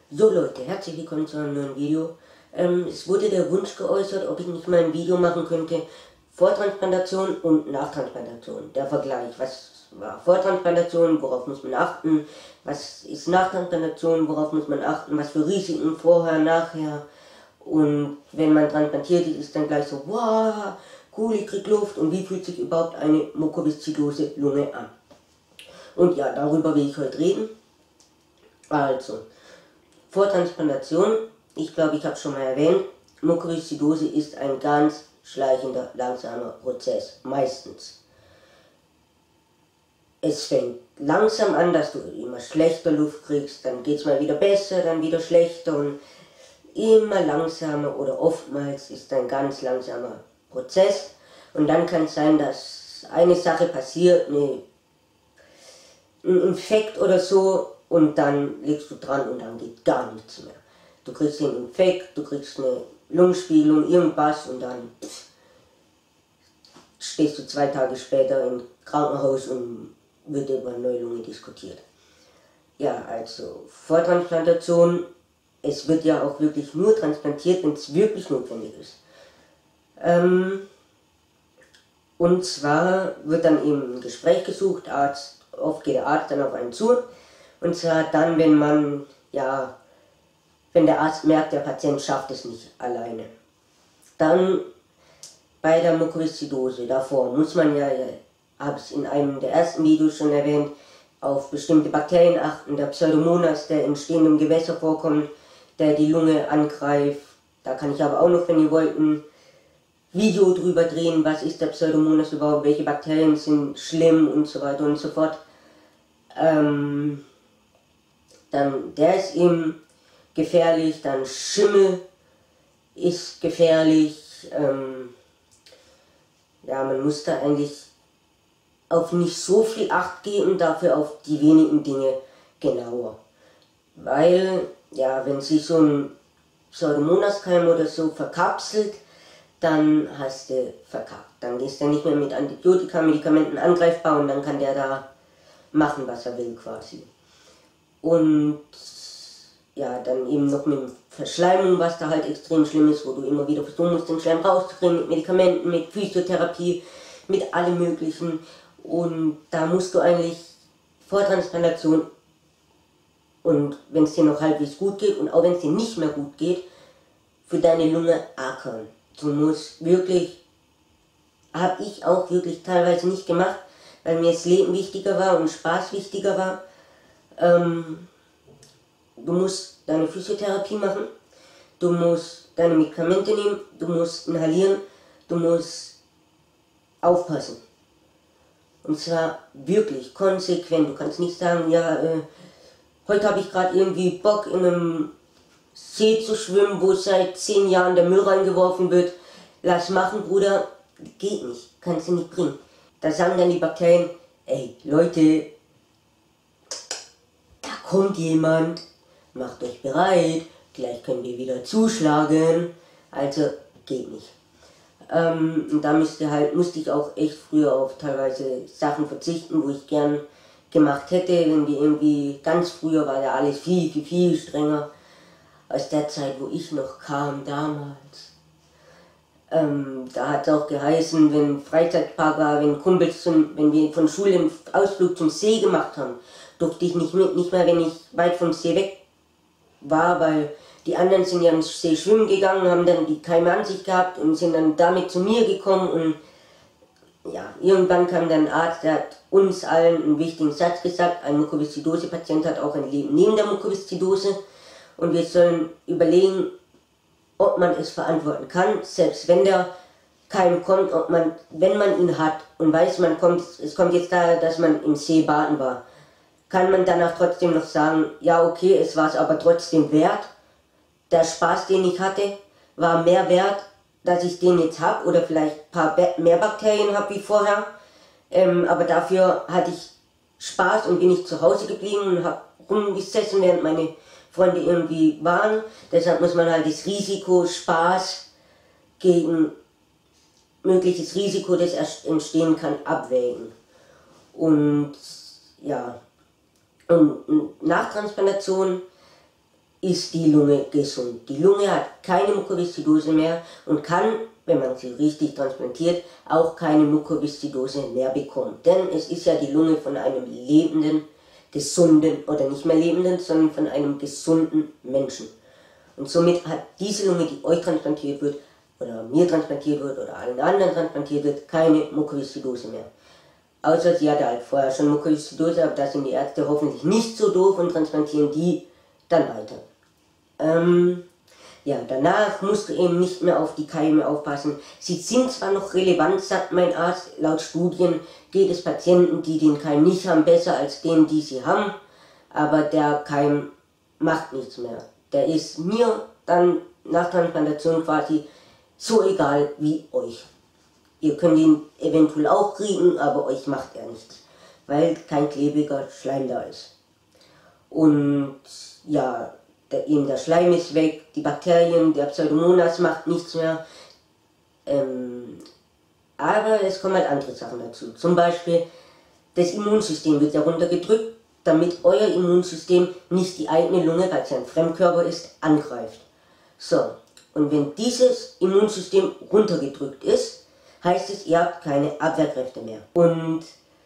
So Leute, herzlich willkommen zu einem neuen Video. Es wurde der Wunsch geäußert, ob ich nicht mal ein Video machen könnte, Vortransplantation und Nachtransplantation. Der Vergleich, was war Vortransplantation, worauf muss man achten, was ist Nachtransplantation, worauf muss man achten, was für Risiken vorher, nachher. Und wenn man transplantiert ist, ist dann gleich so, wow, cool, ich krieg Luft und wie fühlt sich überhaupt eine mukoviszidose Lunge an. Und ja, darüber will ich heute reden. Also, Vortransplantation, ich glaube, ich habe es schon mal erwähnt, Mukoviszidose ist ein ganz schleichender, langsamer Prozess, meistens. Es fängt langsam an, dass du immer schlechter Luft kriegst, dann geht es mal wieder besser, dann wieder schlechter und immer langsamer oder oftmals ist ein ganz langsamer Prozess. Und dann kann es sein, dass eine Sache passiert, ein Infekt oder so, und dann legst du dran und dann geht gar nichts mehr. Du kriegst einen Infekt, du kriegst eine Lungenspiegelung, irgendwas und dann stehst du 2 Tage später im Krankenhaus und wird über eine neue Lunge diskutiert. Ja, also Vortransplantation, es wird ja auch wirklich nur transplantiert, wenn es wirklich notwendig ist. Und zwar wird dann eben ein Gespräch gesucht, oft geht der Arzt dann auf einen zu. Und zwar dann, wenn der Arzt merkt, der Patient schafft es nicht alleine. Dann bei der Mukoviszidose, davor muss man ja, habe ich in einem der ersten Videos schon erwähnt, auf bestimmte Bakterien achten, der Pseudomonas, der in stehendem Gewässer vorkommt, der die Lunge angreift. Da kann ich aber auch noch, wenn ihr wollt, ein Video drüber drehen, was ist der Pseudomonas überhaupt, welche Bakterien sind schlimm und so weiter und so fort. Dann der ist eben gefährlich, dann Schimmel ist gefährlich. Man muss da eigentlich auf nicht so viel Acht geben, dafür auf die wenigen Dinge genauer. Weil, ja, wenn sich so ein Pseudomonaskeim oder so verkapselt, dann hast du verkackt. Dann ist er nicht mehr mit Antibiotika, Medikamenten angreifbar und dann kann der da machen, was er will quasi. Und ja, dann eben noch mit Verschleimung, was da halt extrem schlimm ist, wo du immer wieder versuchen musst, den Schleim rauszukriegen, mit Medikamenten, mit Physiotherapie, mit allem möglichen. Und da musst du eigentlich Vortransplantation, und wenn es dir noch halbwegs gut geht und auch wenn es dir nicht mehr gut geht, für deine Lunge ackern. Du musst wirklich, habe ich auch wirklich teilweise nicht gemacht, weil mir das Leben wichtiger war und Spaß wichtiger war. Du musst deine Physiotherapie machen, du musst deine Medikamente nehmen, du musst inhalieren, du musst aufpassen. Und zwar wirklich konsequent. Du kannst nicht sagen, ja, heute habe ich gerade irgendwie Bock in einem See zu schwimmen, wo seit 10 Jahren der Müll reingeworfen wird. Lass machen, Bruder. Geht nicht, kannst du nicht bringen. Da sagen dann die Bakterien, ey Leute, da kommt jemand, macht euch bereit, gleich können wir wieder zuschlagen. Also geht nicht. Und da musste ich auch echt früher auf teilweise Sachen verzichten, wo ich gern gemacht hätte, wenn die irgendwie, ganz früher war ja alles viel, viel, viel strenger aus der Zeit, wo ich noch kam, damals. Da hat es auch geheißen, wenn Freizeitpark war, wenn wir von Schule einen Ausflug zum See gemacht haben, durfte ich nicht mit, nicht mehr, wenn ich weit vom See weg war, weil die anderen sind ja ins See schwimmen gegangen, haben dann die Keime an sich gehabt und sind dann damit zu mir gekommen und ja, irgendwann kam dann ein Arzt, der hat uns allen einen wichtigen Satz gesagt, ein Mukoviszidose-Patient hat auch ein Leben neben der Mukoviszidose und wir sollen überlegen, ob man es verantworten kann, selbst wenn der Keim kommt, wenn man ihn hat und weiß, es kommt jetzt daher, dass man im See baden war, kann man danach trotzdem noch sagen, ja okay, es war es aber trotzdem wert. Der Spaß, den ich hatte, war mehr wert, dass ich den jetzt habe oder vielleicht ein paar mehr Bakterien habe wie vorher. Aber dafür hatte ich Spaß und bin ich zu Hause geblieben und habe rumgesessen, während meine Freunde irgendwie waren. Deshalb muss man halt das Risiko, Spaß gegen mögliches Risiko, das entstehen kann, abwägen. Und ja, und Nachtransplantation ist die Lunge gesund. Die Lunge hat keine Mukoviszidose mehr und kann, wenn man sie richtig transplantiert, auch keine Mukoviszidose mehr bekommen. Denn es ist ja die Lunge von einem lebenden, gesunden, oder nicht mehr lebenden, sondern von einem gesunden Menschen. Und somit hat diese Lunge, die euch transplantiert wird, oder mir transplantiert wird, oder allen anderen transplantiert wird, keine Mukoviszidose mehr. Außer sie hatte halt vorher schon Mukoviszidose, aber da sind die Ärzte hoffentlich nicht so doof und transplantieren die dann weiter. Ja, danach musst du eben nicht mehr auf die Keime aufpassen. Sie sind zwar noch relevant, sagt mein Arzt, laut Studien geht es Patienten, die den Keim nicht haben, besser als denen, die sie haben, aber der Keim macht nichts mehr. Der ist mir dann nach Transplantation quasi so egal wie euch. Ihr könnt ihn eventuell auch kriegen, aber euch macht er nichts, weil kein klebriger Schleim da ist. Und ja, eben der Schleim ist weg, die Bakterien, der Pseudomonas macht nichts mehr. Aber es kommen halt andere Sachen dazu. Zum Beispiel, das Immunsystem wird ja runtergedrückt, damit euer Immunsystem nicht die eigene Lunge, weil es ja ein Fremdkörper ist, angreift. So, und wenn dieses Immunsystem runtergedrückt ist, heißt es, ihr habt keine Abwehrkräfte mehr. Und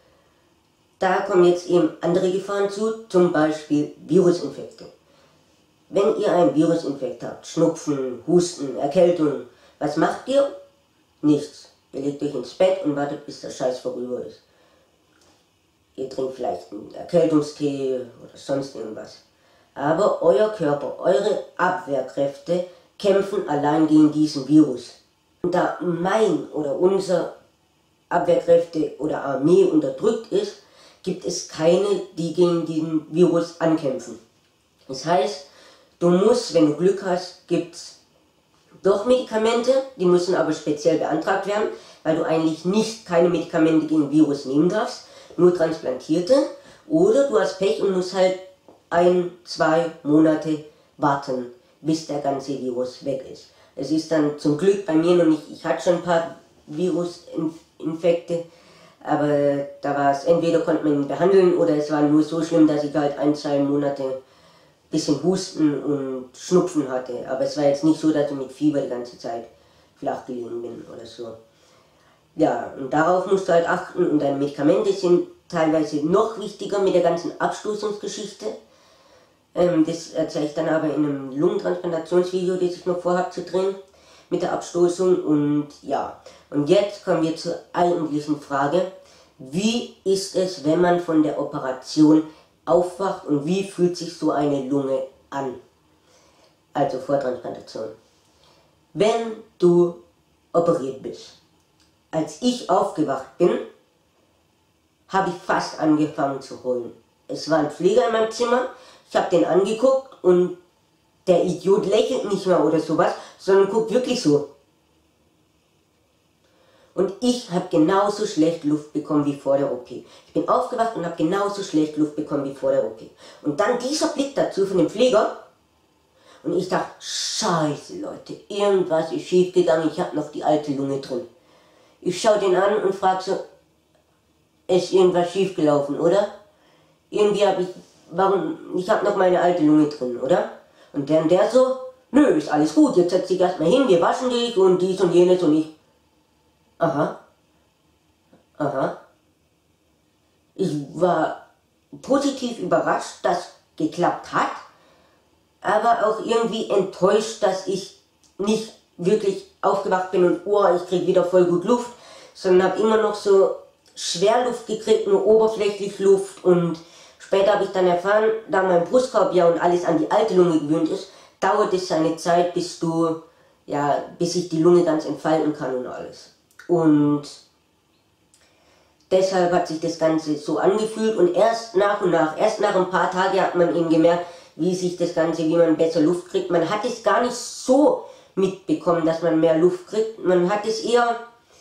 da kommen jetzt eben andere Gefahren zu, zum Beispiel Virusinfekte. Wenn ihr einen Virusinfekt habt, Schnupfen, Husten, Erkältung, was macht ihr? Nichts. Ihr legt euch ins Bett und wartet, bis der Scheiß vorüber ist. Ihr trinkt vielleicht einen Erkältungstee oder sonst irgendwas. Aber euer Körper, eure Abwehrkräfte kämpfen allein gegen diesen Virus. Und da mein oder unser Abwehrkräfte oder Armee unterdrückt ist, gibt es keine, die gegen diesen Virus ankämpfen. Das heißt, du musst, wenn du Glück hast, gibt es doch Medikamente, die müssen aber speziell beantragt werden, weil du eigentlich nicht keine Medikamente gegen Virus nehmen darfst, nur transplantierte. Oder du hast Pech und musst halt 1, 2 Monate warten, bis der ganze Virus weg ist. Es ist dann zum Glück bei mir noch nicht, ich hatte schon ein paar Virusinfekte, aber da war es, entweder konnte man ihn behandeln oder es war nur so schlimm, dass ich halt 1, 2 Monate bisschen Husten und Schnupfen hatte. Aber es war jetzt nicht so, dass ich mit Fieber die ganze Zeit flach gelegen bin oder so. Ja, und darauf musst du halt achten und deine Medikamente sind teilweise noch wichtiger mit der ganzen Abstoßungsgeschichte. Das erzähle ich dann aber in einem Lungentransplantationsvideo, das ich noch vorhabe zu drehen, mit der Abstoßung. Und ja, und jetzt kommen wir zur eigentlichen Frage. Wie ist es, wenn man von der Operation aufwacht und wie fühlt sich so eine Lunge an? Also vor Transplantation. Wenn du operiert bist. Als ich aufgewacht bin, habe ich fast angefangen zu heulen. Es war ein Pfleger in meinem Zimmer, ich habe den angeguckt und der Idiot lächelt nicht mehr oder sowas, sondern guckt wirklich so. Und ich habe genauso schlecht Luft bekommen wie vor der OP. Ich bin aufgewacht und habe genauso schlecht Luft bekommen wie vor der OP. Und dann dieser Blick dazu von dem Pfleger. Und ich dachte, scheiße Leute, irgendwas ist schief gegangen, ich habe noch die alte Lunge drin. Ich schaue den an und frage so, ist irgendwas schief gelaufen, oder? Irgendwie habe ich habe noch meine alte Lunge drin, oder? Und der so, nö, ist alles gut, jetzt setz dich erstmal hin, wir waschen dich und dies und jenes und ich. Aha. Aha. Ich war positiv überrascht, dass geklappt hat, aber auch irgendwie enttäuscht, dass ich nicht wirklich aufgewacht bin und oh, ich krieg wieder voll gut Luft, sondern habe immer noch so Schwerluft gekriegt, nur oberflächlich Luft. Und später habe ich dann erfahren, da mein Brustkorb ja und alles an die alte Lunge gewöhnt ist, dauert es seine Zeit, bis sich die Lunge ganz entfalten kann und alles. Und deshalb hat sich das Ganze so angefühlt und erst nach und nach, erst nach ein paar Tagen hat man eben gemerkt, wie sich das Ganze, wie man besser Luft kriegt. Man hat es gar nicht so mitbekommen, dass man mehr Luft kriegt. Man hat es eher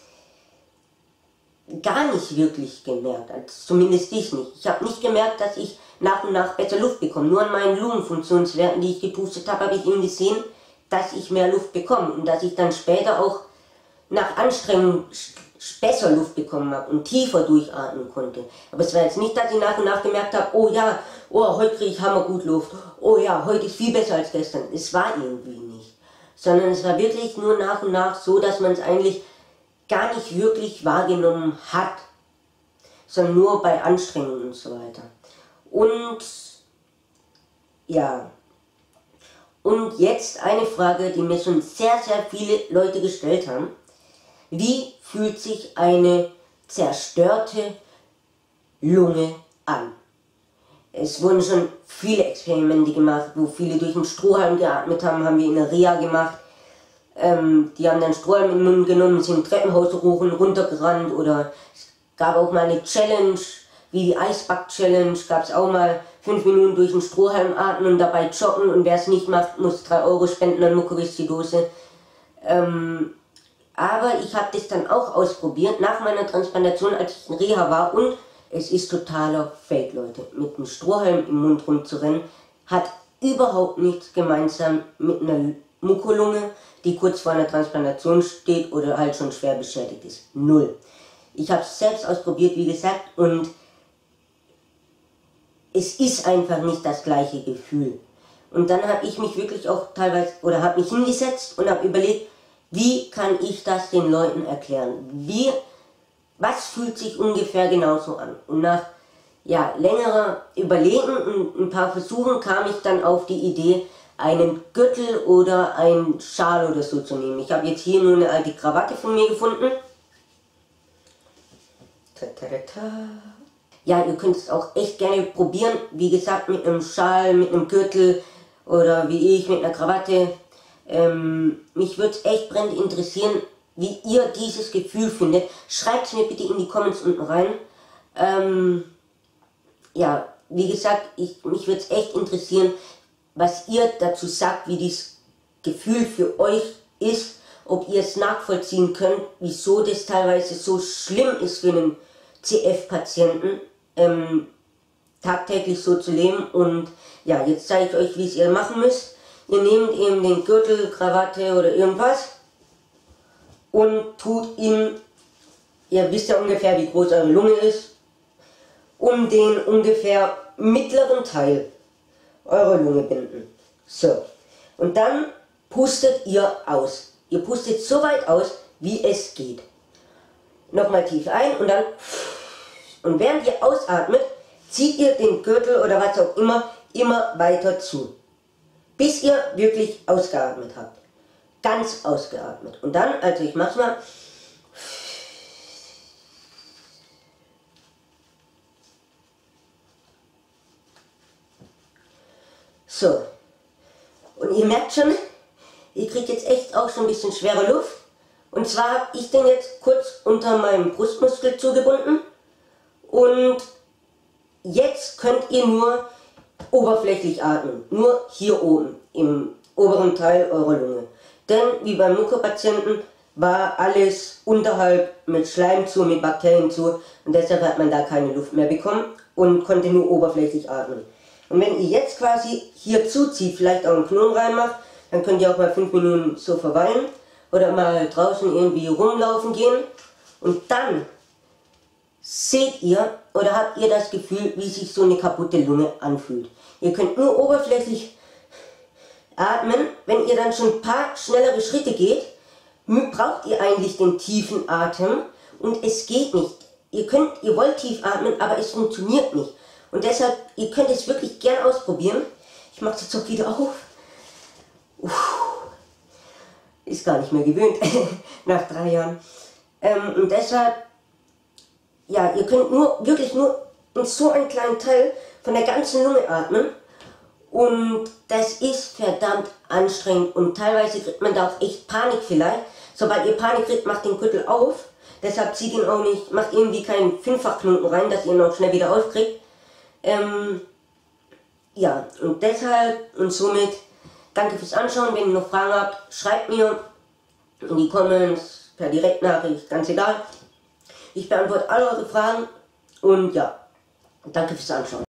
gar nicht wirklich gemerkt, also zumindest ich nicht. Ich habe nicht gemerkt, dass ich nach und nach besser Luft bekomme. Nur an meinen Lungenfunktionswerten, die ich gepustet habe, habe ich eben gesehen, dass ich mehr Luft bekomme und dass ich dann später auch nach Anstrengung besser Luft bekommen habe und tiefer durchatmen konnte. Aber es war jetzt nicht, dass ich nach und nach gemerkt habe, oh ja, oh, heute kriege ich hammergut Luft, oh ja, heute ist viel besser als gestern. Es war irgendwie nicht. Sondern es war wirklich nur nach und nach so, dass man es eigentlich gar nicht wirklich wahrgenommen hat, sondern nur bei Anstrengungen und so weiter. Und ja, und jetzt eine Frage, die mir schon sehr, sehr viele Leute gestellt haben. Wie fühlt sich eine zerstörte Lunge an? Es wurden schon viele Experimente gemacht, wo viele durch den Strohhalm geatmet haben, haben wir in der Reha gemacht. Die haben dann Strohhalm im Mund genommen, sind Treppenhaus hoch und runter gerannt, oder es gab auch mal eine Challenge, wie die Eisback-Challenge, gab es auch mal 5 Minuten durch den Strohhalm atmen und dabei joggen, und wer es nicht macht, muss 3 Euro spenden an Mukoviszidose. Aber ich habe das dann auch ausprobiert, nach meiner Transplantation, als ich in Reha war, und es ist totaler Fake, Leute. Mit einem Strohhalm im Mund rumzurennen, hat überhaupt nichts gemeinsam mit einer Mukolunge, die kurz vor einer Transplantation steht oder halt schon schwer beschädigt ist. Null. Ich habe es selbst ausprobiert, wie gesagt, und es ist einfach nicht das gleiche Gefühl. Und dann habe ich mich wirklich auch teilweise, oder habe mich hingesetzt und habe überlegt, wie kann ich das den Leuten erklären? Was fühlt sich ungefähr genauso an? Und nach längerer Überlegen und ein paar Versuchen kam ich dann auf die Idee, einen Gürtel oder einen Schal oder so zu nehmen. Ich habe jetzt hier nur eine alte Krawatte von mir gefunden. Ja, ihr könnt es auch echt gerne probieren. Wie gesagt, mit einem Schal, mit einem Gürtel oder wie ich mit einer Krawatte. Mich würde es echt brennend interessieren, wie ihr dieses Gefühl findet. Schreibt es mir bitte in die Comments unten rein. Ja, wie gesagt, mich würde es echt interessieren, was ihr dazu sagt, wie dieses Gefühl für euch ist, ob ihr es nachvollziehen könnt, wieso das teilweise so schlimm ist für einen CF-Patienten, tagtäglich so zu leben. Und ja, jetzt zeige ich euch, wie es ihr machen müsst. Ihr nehmt eben den Gürtel, Krawatte oder irgendwas und tut ihn, ihr wisst ja ungefähr, wie groß eure Lunge ist, um den ungefähr mittleren Teil eurer Lunge binden. So, und dann pustet ihr aus. Ihr pustet so weit aus, wie es geht. Nochmal tief ein und dann, und während ihr ausatmet, zieht ihr den Gürtel oder was auch immer weiter zu. Bis ihr wirklich ausgeatmet habt. Ganz ausgeatmet. Und dann, also ich mach's mal. So. Und ihr merkt schon, ihr kriegt jetzt echt auch schon ein bisschen schwere Luft. Und zwar habe ich den jetzt kurz unter meinem Brustmuskel zugebunden. Und jetzt könnt ihr nur oberflächlich atmen. Nur hier oben, im oberen Teil eurer Lunge. Denn, wie beim Mukopatienten, war alles unterhalb mit Schleim zu, mit Bakterien zu. Und deshalb hat man da keine Luft mehr bekommen und konnte nur oberflächlich atmen. Und wenn ihr jetzt quasi hier zuzieht, vielleicht auch einen Knoten reinmacht, dann könnt ihr auch mal 5 Minuten so verweilen. Oder mal draußen irgendwie rumlaufen gehen. Und dann seht ihr oder habt ihr das Gefühl, wie sich so eine kaputte Lunge anfühlt. Ihr könnt nur oberflächlich atmen. Wenn ihr dann schon ein paar schnellere Schritte geht, braucht ihr eigentlich den tiefen Atem. Und es geht nicht. Ihr wollt tief atmen, aber es funktioniert nicht. Und deshalb, ihr könnt es wirklich gern ausprobieren. Ich mache es jetzt auch wieder auf. Ist gar nicht mehr gewöhnt, nach 3 Jahren. Und deshalb, ja, ihr könnt wirklich nur in so einen kleinen Teil von der ganzen Lunge atmen. Und das ist verdammt anstrengend und teilweise kriegt man da auch echt Panik vielleicht. Sobald ihr Panik kriegt, macht den Gürtel auf. Deshalb zieht ihn auch nicht, macht irgendwie keinen 5-fach-Knoten rein, dass ihr ihn auch schnell wieder aufkriegt. Ja, und deshalb und somit danke fürs Anschauen. Wenn ihr noch Fragen habt, schreibt mir in die Comments, per Direktnachricht, ganz egal. Ich beantworte alle eure Fragen und ja, danke fürs Anschauen.